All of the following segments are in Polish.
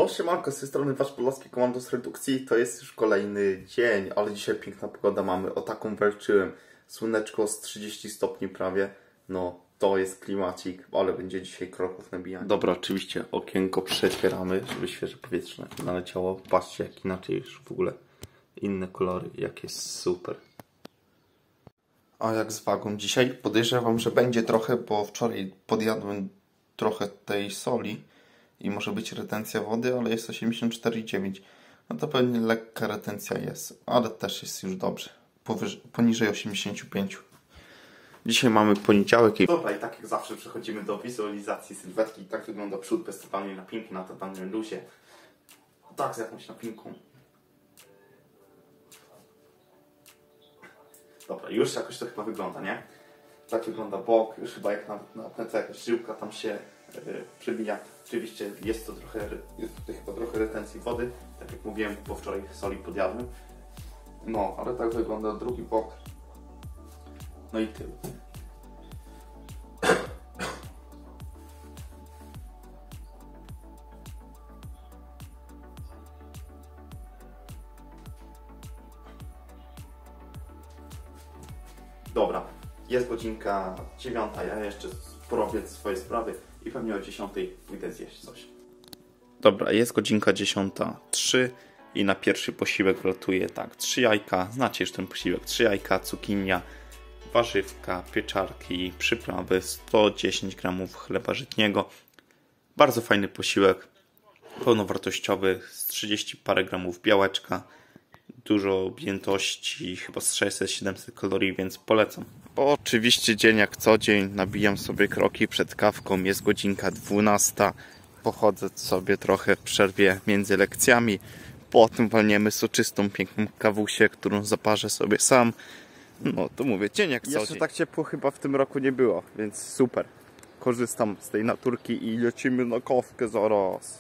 No siemanko, z tej strony wasz polski komandos redukcji. To jest już kolejny dzień, ale dzisiaj piękna pogoda mamy. O taką walczyłem. Słoneczko z 30 stopni prawie. No to jest klimacik, ale będzie dzisiaj kroków nabijanie. Dobra, oczywiście okienko przetwieramy, żeby świeże powietrze naleciało. Patrzcie jak inaczej już w ogóle inne kolory, jak jest super. A jak z wagą dzisiaj? Podejrzewam, że będzie trochę, bo wczoraj podjadłem trochę tej soli i może być retencja wody, ale jest 84,9. No to pewnie lekka retencja jest, ale też jest już dobrze. Poniżej 85. Dzisiaj mamy poniedziałek. Dobra, i tak jak zawsze przechodzimy do wizualizacji sylwetki. Tak wygląda przód bez totalnej napinki na totalnym luzie. Tak, z jakąś napinką. Dobra, już jakoś to chyba wygląda, nie? Tak wygląda bok, już chyba jak na pętce jakaś żyłka tam się przebija. Oczywiście jest tutaj chyba trochę retencji wody, tak jak mówiłem, bo wczoraj soli podjadłem. No, ale tak wygląda drugi bok. No i tył. Dobra, jest godzinka 9, ja jeszcze porobię swoje sprawy i pewnie o 10 pójdę zjeść coś. Dobra, jest godzinka 10:03 i na pierwszy posiłek wlatuje tak, 3 jajka, znacie już ten posiłek, 3 jajka, cukinia, warzywka, pieczarki, przyprawy, 110 gramów chleba żytniego. Bardzo fajny posiłek, pełnowartościowy, z 30 parę gramów białeczka, dużo objętości, chyba z 600-700 kalorii, więc polecam. Bo oczywiście dzień jak co dzień, nabijam sobie kroki przed kawką, jest godzinka 12, pochodzę sobie trochę w przerwie między lekcjami, potem walniemy soczystą, piękną kawusię, którą zaparzę sobie sam. No to mówię, dzień jak co dzień. Jeszcze tak ciepło chyba w tym roku nie było, więc super. Korzystam z tej naturki i lecimy na kawkę zaraz.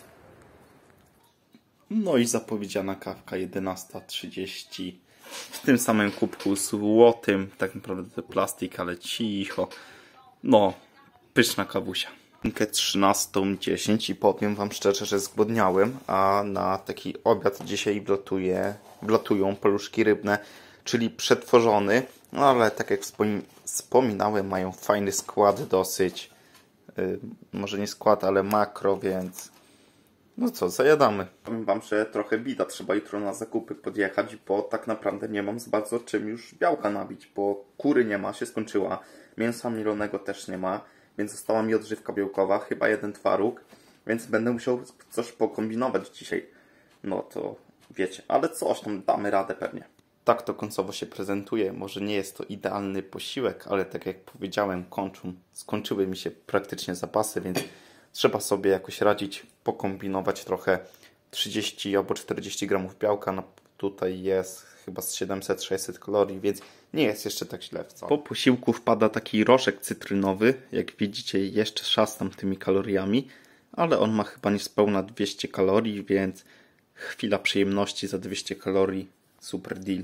No i zapowiedziana kawka 11:30 w tym samym kubku złotym, tak naprawdę to plastik, ale cicho. No, pyszna kawusia. 13:10 i powiem wam szczerze, że zgłodniałem, a na taki obiad dzisiaj wlatują paluszki rybne, czyli przetworzony, no ale tak jak wspominałem, mają fajny skład dosyć, może nie skład, ale makro, więc no co, zajadamy. Powiem wam, że trochę bida, trzeba jutro na zakupy podjechać, bo tak naprawdę nie mam za bardzo czym już białka nabić, bo kury nie ma, się skończyła, mięsa mielonego też nie ma, więc została mi odżywka białkowa, chyba jeden twaróg, więc będę musiał coś pokombinować dzisiaj. No to wiecie, ale coś tam damy radę pewnie. Tak to końcowo się prezentuje, może nie jest to idealny posiłek, ale tak jak powiedziałem, skończyły mi się praktycznie zapasy, więc trzeba sobie jakoś radzić, pokombinować trochę. 30 albo 40 gramów białka, no tutaj jest chyba z 700-600 kalorii, więc nie jest jeszcze tak źle wcale. Po posiłku wpada taki rożek cytrynowy, jak widzicie jeszcze szastam tymi kaloriami, ale on ma chyba niespełna 200 kalorii, więc chwila przyjemności za 200 kalorii, super deal.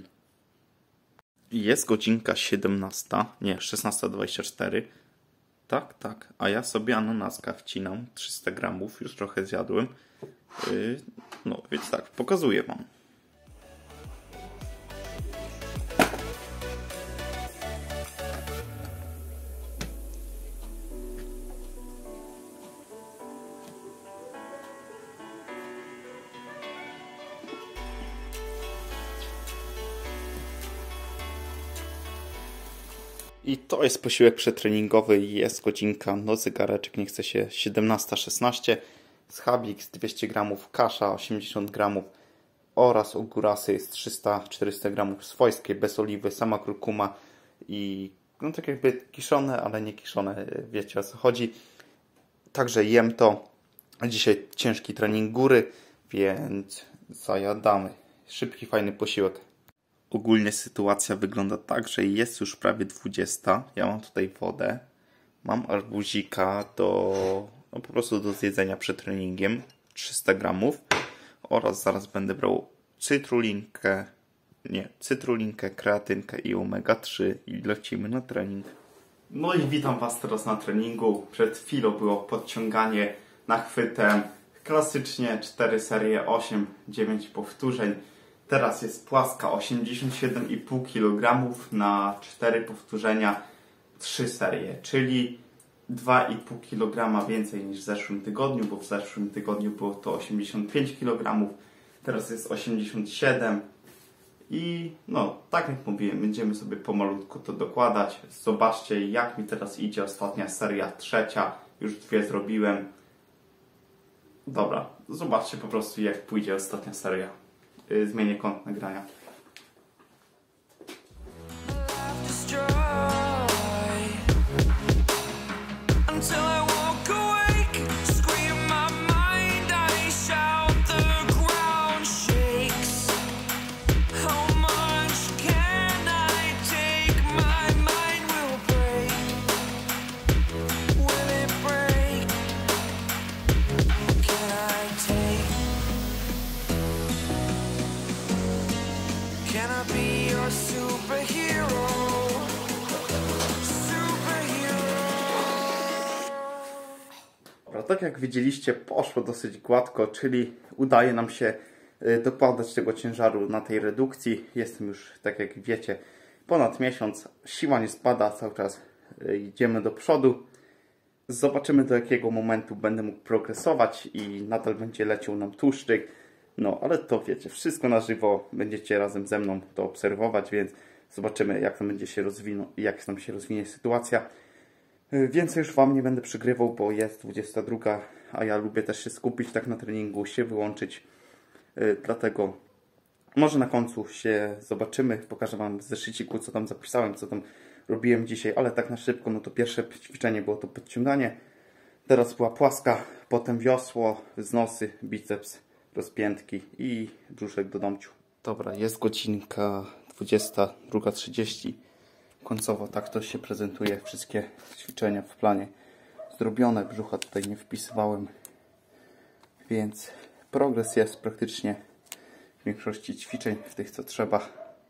Jest godzinka 16:24. Tak, a ja sobie ananaska wcinam, 300 gramów, już trochę zjadłem. No więc tak, pokazuję wam. I to jest posiłek przetreningowy, jest godzinka, no zegareczek nie chce się, 17:16. Schabik z 200 gramów, kasza 80 gramów oraz ogórasy jest 300-400 gramów swojskie, bez oliwy, sama kurkuma i no tak jakby kiszone, ale nie kiszone, wiecie o co chodzi. Także jem to. Dzisiaj ciężki trening góry, więc zajadamy. Szybki, fajny posiłek. Ogólnie sytuacja wygląda tak, że jest już prawie 20. Ja mam tutaj wodę. Mam arbuzika po prostu do zjedzenia przed treningiem. 300 gramów. Oraz zaraz będę brał cytrulinkę, kreatynkę i omega-3 i lecimy na trening. No i witam was teraz na treningu. Przed chwilą było podciąganie nachwytem, klasycznie 4 serie, 8-9 powtórzeń. Teraz jest płaska 87,5 kg na 4 powtórzenia, 3 serie, czyli 2,5 kg więcej niż w zeszłym tygodniu, bo w zeszłym tygodniu było to 85 kg, teraz jest 87 i no, tak jak mówiłem, będziemy sobie pomalutku to dokładać. Zobaczcie, jak mi teraz idzie ostatnia seria, trzecia, już 2 zrobiłem. Dobra, zobaczcie po prostu, jak pójdzie ostatnia seria. Zmienię kąt nagrania. Tak jak widzieliście, poszło dosyć gładko, czyli udaje nam się dokładać tego ciężaru na tej redukcji. Jestem już, tak jak wiecie, ponad miesiąc. Siła nie spada, cały czas idziemy do przodu. Zobaczymy, do jakiego momentu będę mógł progresować i nadal będzie leciał nam tłuszczyk. No, ale to wiecie, wszystko na żywo, będziecie razem ze mną to obserwować, więc zobaczymy, jak to będzie się jak nam się rozwinie sytuacja. Więcej już Wam nie będę przygrywał, bo jest 22, a ja lubię też się skupić tak na treningu, się wyłączyć. Dlatego może na końcu się zobaczymy, pokażę Wam w zeszyciku, co tam zapisałem, co tam robiłem dzisiaj, ale tak na szybko, no to pierwsze ćwiczenie było to podciąganie. Teraz była płaska, potem wiosło, wznosy, biceps, rozpiętki i brzuszek do domciu. Dobra, jest godzinka 22:30. Końcowo tak to się prezentuje. Wszystkie ćwiczenia w planie zrobione. Brzucha tutaj nie wpisywałem. Więc progres jest praktycznie w większości ćwiczeń, w tych co trzeba.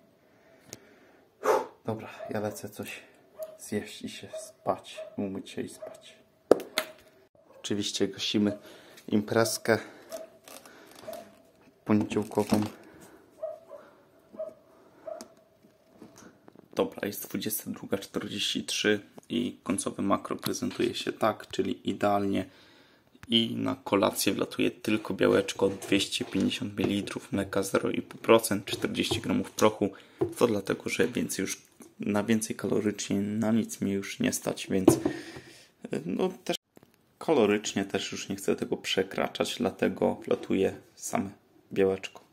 Dobra, ja lecę coś zjeść i się spać. Umyć się i spać. Oczywiście gasimy imprezkę poniedziałkową. Dobra, jest 22:43 i końcowe makro prezentuje się tak, czyli idealnie. I na kolację wlatuje tylko białeczko 250 ml, mleka 0,5%, 40 g prochu. To dlatego, że na więcej kalorycznie na nic mi już nie stać, więc no też kalorycznie też już nie chcę tego przekraczać, dlatego wlatuje same białeczko.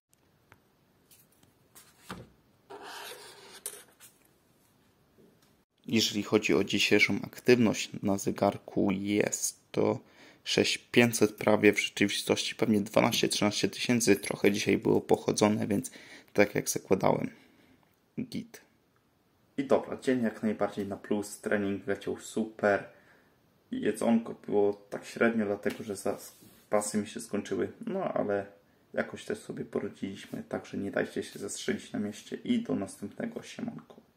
Jeżeli chodzi o dzisiejszą aktywność, na zegarku jest to 6500 prawie, w rzeczywistości pewnie 12-13 tysięcy. Trochę dzisiaj było pochodzone, więc tak jak zakładałem. Git. I dobra, dzień jak najbardziej na plus, trening leciał super. Jedzonko było tak średnio, dlatego że pasy mi się skończyły. No ale jakoś też sobie poradziliśmy, także nie dajcie się zastrzelić na mieście i do następnego, siemanko.